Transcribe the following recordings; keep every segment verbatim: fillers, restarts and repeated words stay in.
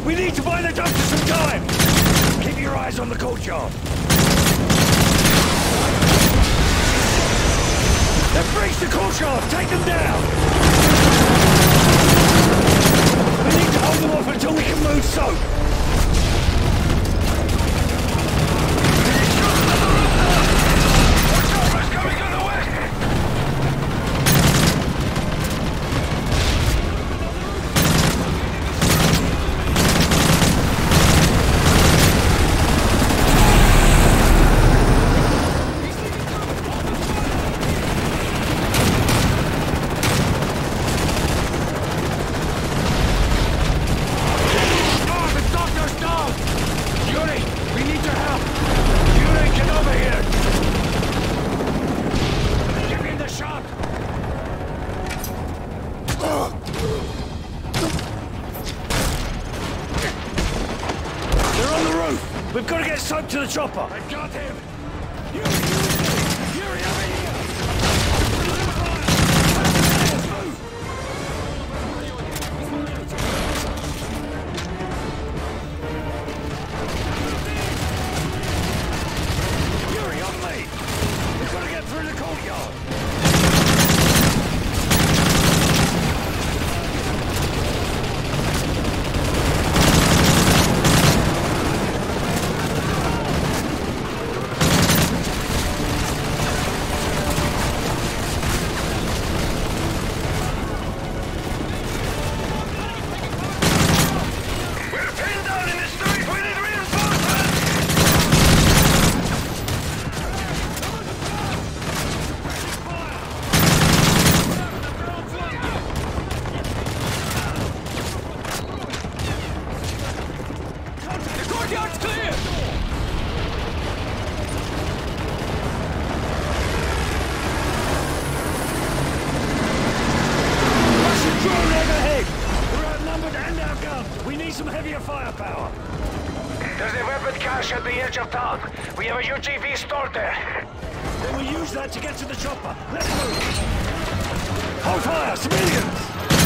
We need to buy the doctor some time! Keep your eyes on the courtyard. They've breached the courtyard! Take them down! We need to hold them off until we can move soap! We've got to get soap to the chopper! I've got him! Yuri, Yuri, Yuri, over here! Yuri, on me! We've got to get through the courtyard! Some heavier firepower. There's a weapon cache at the edge of town. We have a U G V stored there. Then we'll use that to get to the chopper. Let's move. Hold fire, civilians!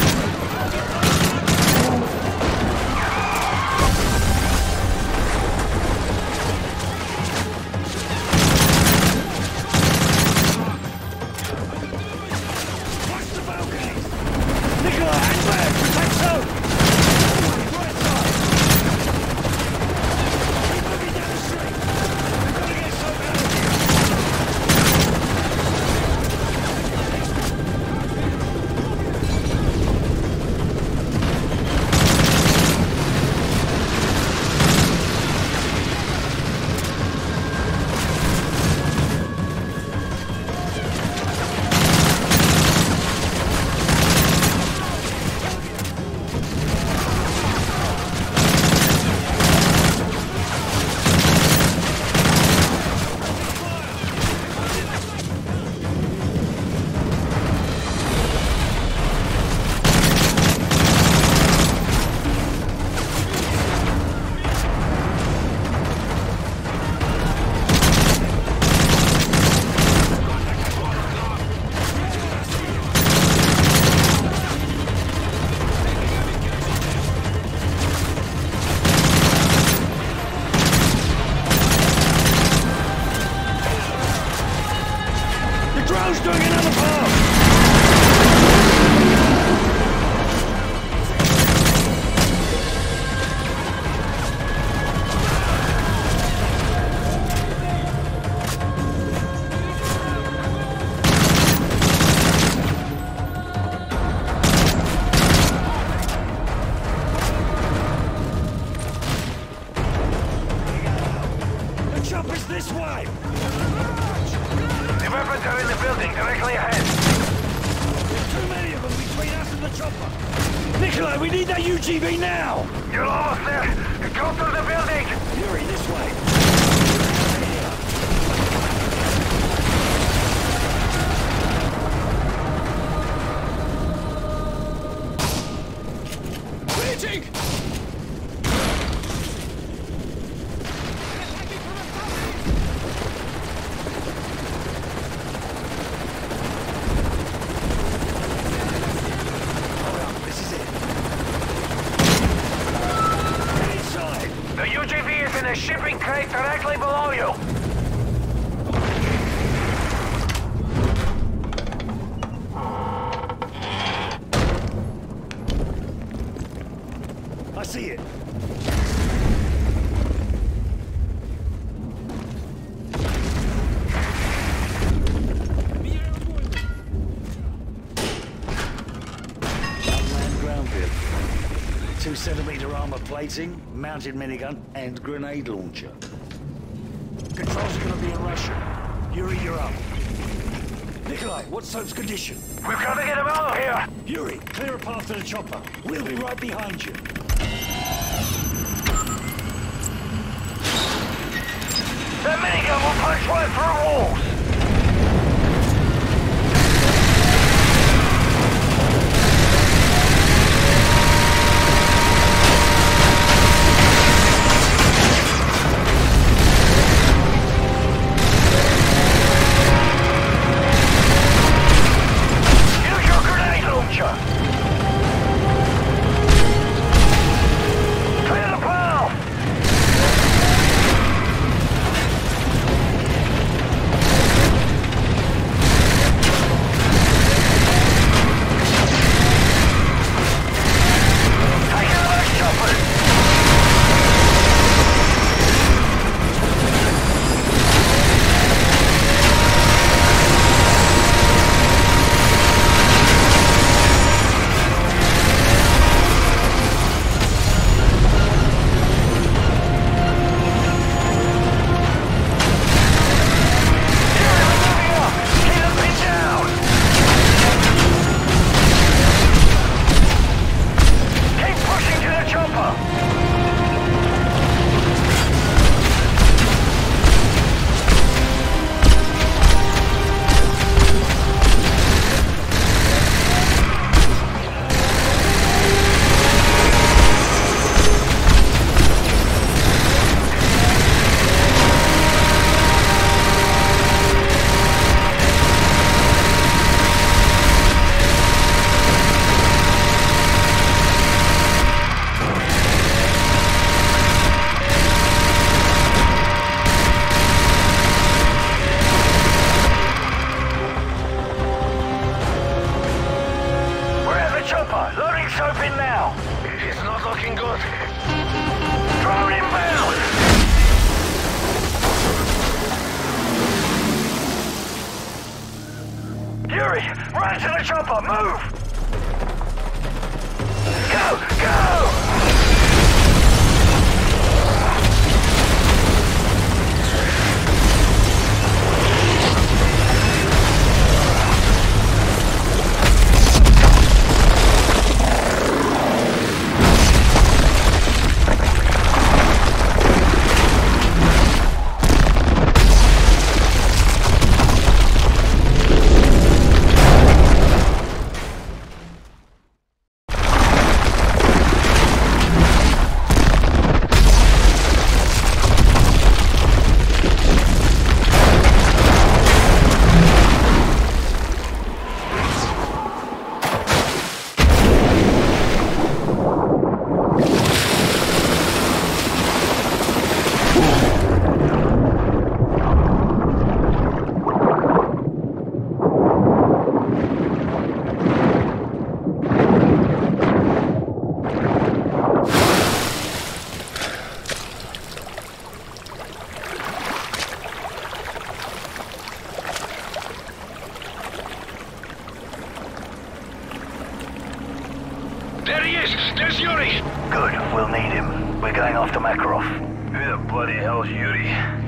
Watch the balconies! Nicola, hang back! Protect so! Drone's doing another pass! The chopper's this way! The weapons are in the building, directly ahead. There's too many of them between us and the chopper. Nikolai, we need that U G V now! You're almost there. Go through the building! Yuri, this way! Breaching! see it. Unmanned ground vehicle. Two centimeter armor plating, mounted minigun, and grenade launcher. Controls are gonna be in Russian. Yuri, you're up. Nikolai, what's Soap's condition? We've got to get him out of here! Yuri, clear a path to the chopper. We'll be right behind you. That minigun will punch right through walls! Yuri, run to the chopper, move! Go, go! There he is! There's Yuri! Good, we'll need him. We're going after Makarov. Who the bloody hell's Yuri?